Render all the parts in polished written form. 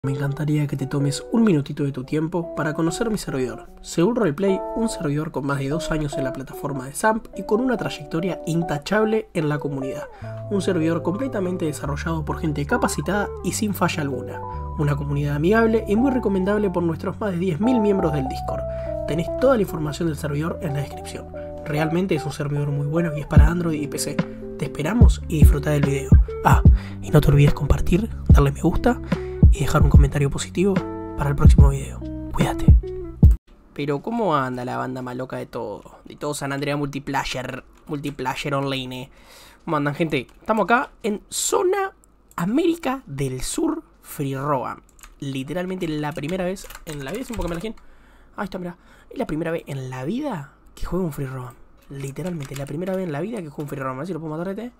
Me encantaría que te tomes un minutito de tu tiempo para conocer mi servidor. Seoul Roleplay, un servidor con más de 2 años en la plataforma de Zamp y con una trayectoria intachable en la comunidad. Un servidor completamente desarrollado por gente capacitada y sin falla alguna. Una comunidad amigable y muy recomendable por nuestros más de 10.000 miembros del Discord. Tenés toda la información del servidor en la descripción. Realmente es un servidor muy bueno y es para Android y PC. Te esperamos y disfruta del video. Y no te olvides compartir, darle me gusta y dejar un comentario positivo para el próximo video. Cuídate. Pero ¿cómo anda la banda más loca de todo? De todo San Andreas Multiplayer Online. ¿Cómo andan, gente? Estamos acá en Zona América del Sur Free Roam. Literalmente la primera vez en la vida, es un poco me la gente. Ahí está, mirá. Es la primera vez en la vida que juego un Free Roam. Literalmente la primera vez en la vida que juego un Free Roam. A ver si lo puedo matar este.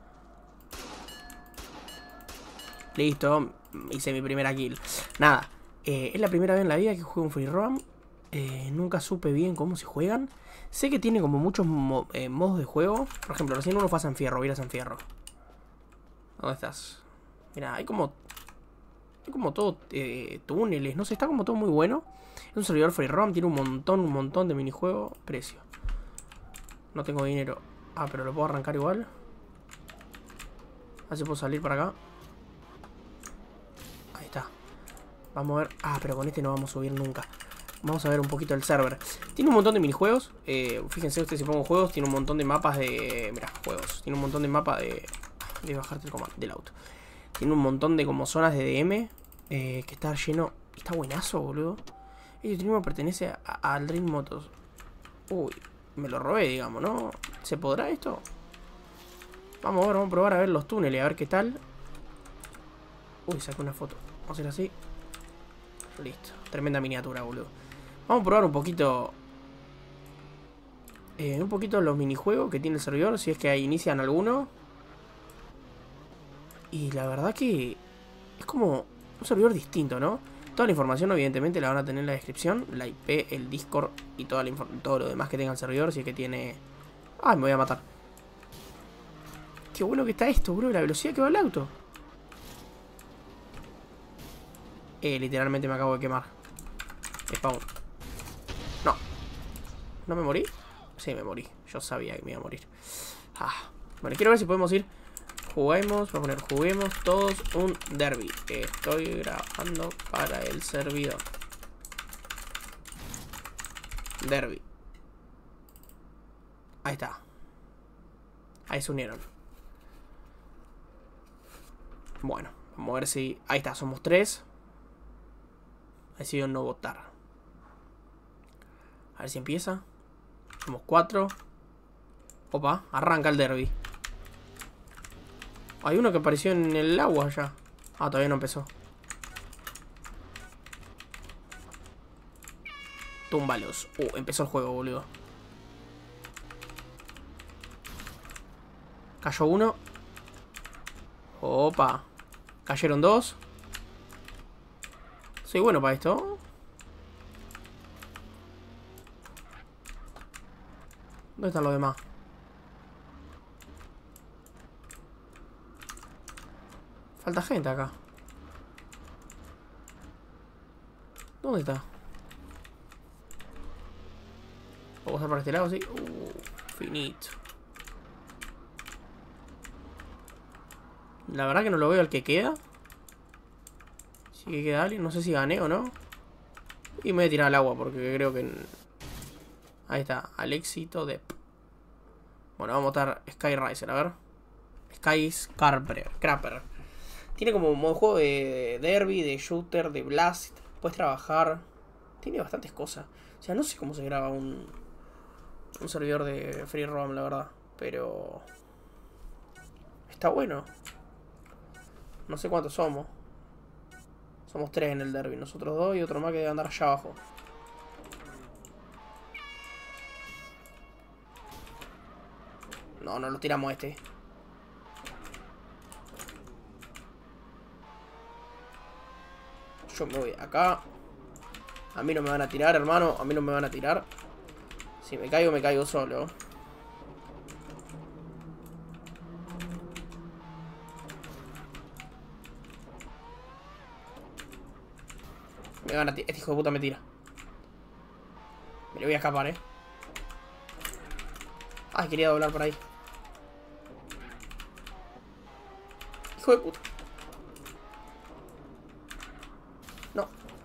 Listo, hice mi primera kill. Nada, es la primera vez en la vida que juego un Free Roam. Nunca supe bien cómo se juegan. Sé que tiene como muchos modos de juego. Por ejemplo, recién uno fue a San Fierro, voy a ir a San Fierro. ¿Dónde estás? Mira, hay como todo túneles, no sé, está como todo muy bueno. Es un servidor Free Roam, tiene un montón de minijuegos. Precio. No tengo dinero. Pero lo puedo arrancar igual. Así puedo salir para acá. Ahí está. Vamos a ver. Pero con este no vamos a subir nunca. Vamos a ver un poquito el server. Tiene un montón de minijuegos. Fíjense ustedes si pongo juegos. Tiene un montón de mapas de... Mira, juegos. Tiene un montón de mapas de... De bajarte el comando del auto. Tiene un montón de como zonas de DM. Que está lleno... Está buenazo, boludo. Este streamer pertenece al Dream Motos. Uy, me lo robé, digamos, ¿no? ¿Se podrá esto? Vamos a ver, vamos a probar a ver los túneles. A ver qué tal. Uy, saqué una foto. Vamos a hacer así. Listo. Tremenda miniatura, boludo. Vamos a probar un poquito. Los minijuegos que tiene el servidor. Si es que ahí inician alguno. Y la verdad que es como un servidor distinto, ¿no? Toda la información evidentemente la van a tener en la descripción. La IP, el Discord y todo lo demás que tenga el servidor. Si es que tiene... me voy a matar. Qué bueno que está esto, bro. La velocidad que va el auto. Literalmente me acabo de quemar. Spawn. No. ¿No me morí? Sí, me morí. Yo sabía que me iba a morir. Bueno, quiero ver si podemos ir. Juguemos. Voy a poner juguemos todos un derby. Estoy grabando para el servidor. Derby. Ahí está. Ahí se unieron. Bueno, vamos a ver si... Ahí está, somos 3. Decidió no votar. A ver si empieza. Somos 4. Opa, arranca el derby. Hay uno que apareció en el agua ya. Todavía no empezó. Túmbalos. Empezó el juego, boludo. Cayó uno. Opa. Cayeron 2. Soy bueno para esto. ¿Dónde están los demás? Falta gente acá. ¿Dónde está? ¿Puedo pasar por este lado? Sí. Finito. La verdad que no lo veo al que queda. Sí que queda alguien. No sé si gané o no. Y me voy a tirar al agua porque creo que... Ahí está. Al éxito de... Bueno, vamos a botar Skyriser. A ver. Crapper. Tiene como modo juego de derby, de shooter, de blast. Puedes trabajar. Tiene bastantes cosas. O sea, no sé cómo se graba un servidor de Free Roam, la verdad. Pero... Está bueno. No sé cuántos somos. Somos 3 en el derby. Nosotros 2 y otro más que debe andar allá abajo. No lo tiramos a este. Yo me voy acá. A mí no me van a tirar, hermano. A mí no me van a tirar. Si me caigo solo. Me gana, este hijo de puta me tira. Me lo voy a escapar, Ay, quería doblar por ahí. Hijo de puta. No.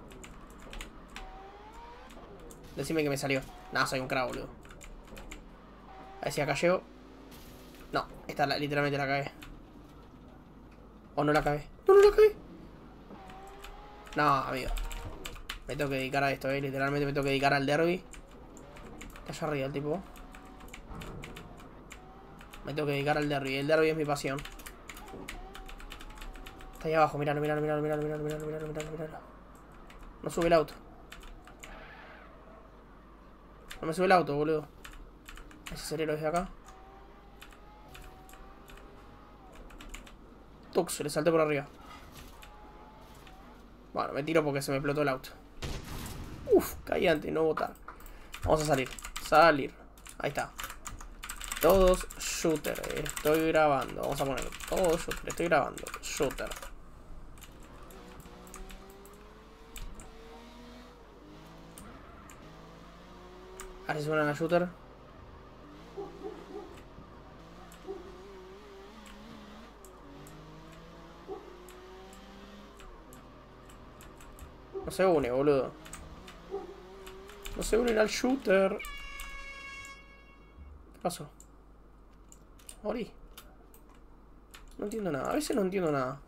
Decime que me salió. Nada, soy un crack, boludo. A ver si acá llego. No, esta literalmente la cagué. O no la cagué. No, no la cagué. No, amigo. Me tengo que dedicar a esto, literalmente me tengo que dedicar al derby. Está allá arriba el tipo. Me tengo que dedicar al derby. El derby es mi pasión. Está ahí abajo, miralo, miralo, miralo, miralo, miralo, miralo, miralo, miralo, miralo. No sube el auto. No me sube el auto, boludo. Ese acelero desde acá. Tux, le salté por arriba. Bueno, me tiro porque se me explotó el auto. Uf, caí antes, no botar. Vamos a salir. Salir. Ahí está. Todos shooter. Estoy grabando. Vamos a poner todos shooter. Estoy grabando. Shooter. A ver si suenan a shooter. No se une, boludo. No se unen al shooter. ¿Qué pasó? Morí. No entiendo nada. A veces no entiendo nada.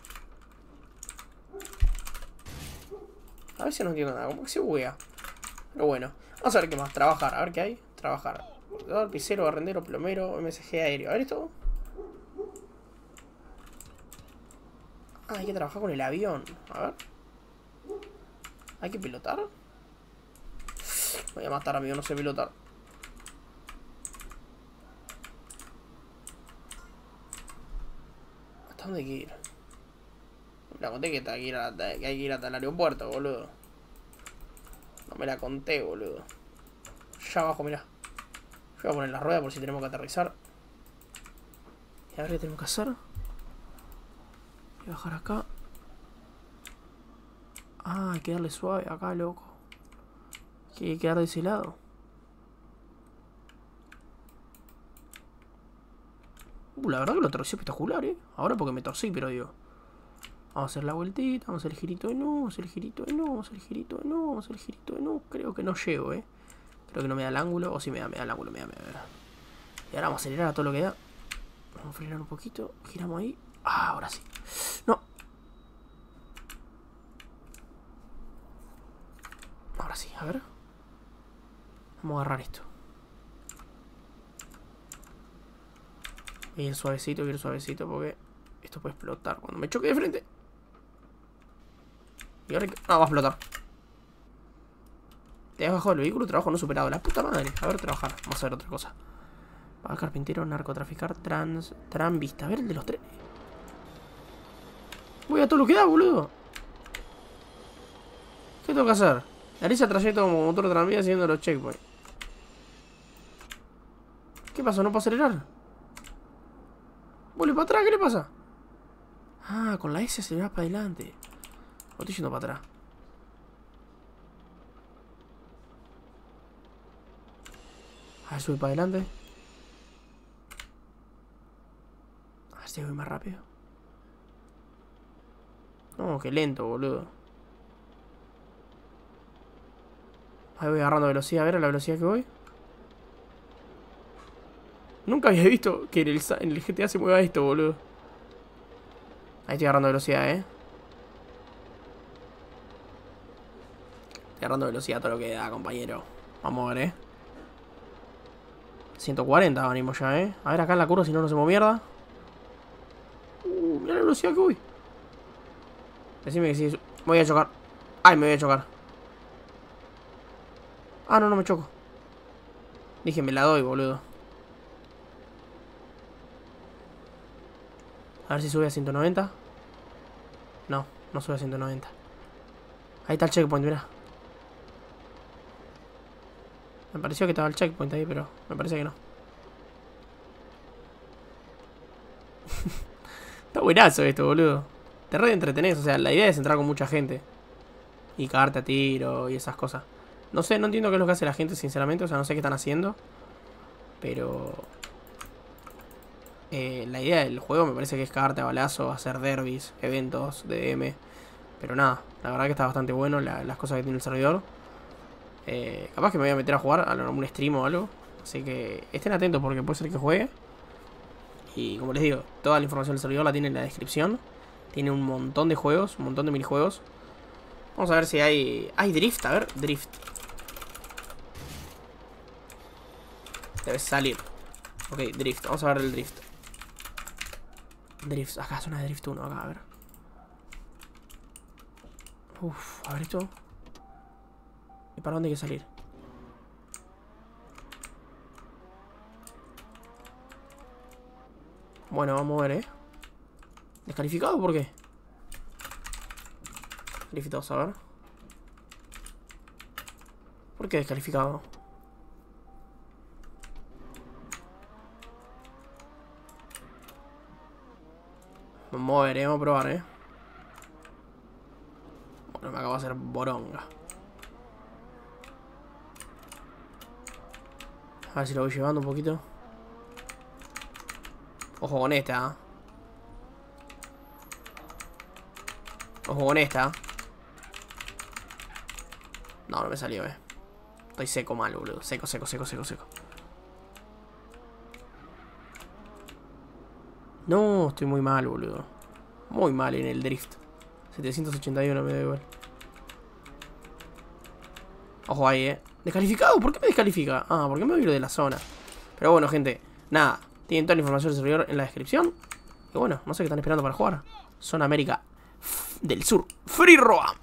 A veces no entiendo nada. Como que se buguea. Pero bueno. Vamos a ver qué más. Trabajar. A ver qué hay. Trabajar. Corredor, pisero, barrendero, plomero, MSG aéreo. A ver esto. Ah, hay que trabajar con el avión. A ver. ¿Hay que pilotar? Voy a matar, amigo. No sé pilotar. ¿Hasta dónde hay que ir? Me la conté que hay que ir hasta el aeropuerto, boludo. No me la conté, boludo. Ya abajo, mirá. Yo voy a poner la rueda por si tenemos que aterrizar. Y a ver qué tenemos que hacer. Voy a bajar acá. Ah, hay que darle suave acá, loco. Hay que quedar de ese lado. La verdad que lo torcí espectacular, Ahora porque me torcí, pero digo. Vamos a hacer la vueltita, vamos a hacer el girito de no, vamos a hacer el girito de no, vamos a hacer el girito de no, vamos a hacer el girito de no. Creo que no llego, Creo que no me da el ángulo. O si me da el ángulo, me da. Y ahora vamos a acelerar a todo lo que da. Vamos a frenar un poquito. Giramos ahí. Ah, ahora sí. No. Ahora sí, a ver. Vamos a agarrar esto. Y ir suavecito porque esto puede explotar cuando me choque de frente. Y ahora que... Ah, va a explotar. Te has bajado el vehículo, trabajo no superado. La puta madre. A ver, trabajar. Vamos a ver otra cosa. Paga carpintero, narcotraficar, tranvista. A ver el de los trenes. Voy a todo lo que da, boludo. ¿Qué tengo que hacer? Realiza trayecto como motor de tranvía siguiendo los checkpoints. ¿Qué pasó? ¿No puedo acelerar? Vuelve para atrás, ¿qué le pasa? Ah, con la S aceleras para adelante. O estoy yendo para atrás. A ver, sube para adelante. A ver si voy más rápido. No, qué lento, boludo. Ahí voy agarrando velocidad. A ver a la velocidad que voy. Nunca había visto que en el GTA se mueva esto, boludo. Ahí estoy agarrando velocidad, Estoy agarrando velocidad todo lo que da, compañero. Vamos a ver, 140 venimos ya, A ver acá en la curva si no nos hacemos mierda. Mira la velocidad que voy. Decime que sí. Me voy a chocar. Ay, me voy a chocar. Ah, no, no me choco. Dije, me la doy, boludo. A ver si sube a 190. No, no sube a 190. Ahí está el checkpoint, mirá. Me pareció que estaba el checkpoint ahí, pero me parece que no. Está buenazo esto, boludo. Te re entretenés, o sea, la idea es entrar con mucha gente. y cagarte a tiro y esas cosas. No sé, no entiendo qué es lo que hace la gente, sinceramente. O sea, no sé qué están haciendo. Pero... la idea del juego me parece que es cagarte a balazo, hacer derbis, eventos, DM. Pero nada, la verdad que está bastante bueno las cosas que tiene el servidor. Capaz que me voy a meter a jugar a un stream o algo. Así que estén atentos porque puede ser que juegue. Y como les digo, toda la información del servidor la tiene en la descripción. Tiene un montón de juegos, un montón de minijuegos. Vamos a ver si hay drift, a ver, drift. Debe salir. Ok, drift, vamos a ver el drift. Drift, acá es una de drift 1, acá, a ver. Uff, a ver esto. ¿Y para dónde hay que salir? Bueno, vamos a ver, ¿Descalificado por qué? Descalificados, a ver. ¿Por qué descalificado? Vamos a ver, vamos a probar, Bueno, me acabo de hacer boronga. A ver si lo voy llevando un poquito. Ojo con esta, Ojo con esta. No, no me salió, Estoy seco mal, boludo. Seco. No, estoy muy mal, boludo. Muy mal en el drift. 781 me da igual. Ojo ahí, Descalificado, ¿por qué me descalifica? Ah, ¿por qué me voy de la zona? Pero bueno, gente, nada. Tienen toda la información del servidor en la descripción. Y bueno, no sé qué están esperando para jugar. Zona América del Sur. Free Roam.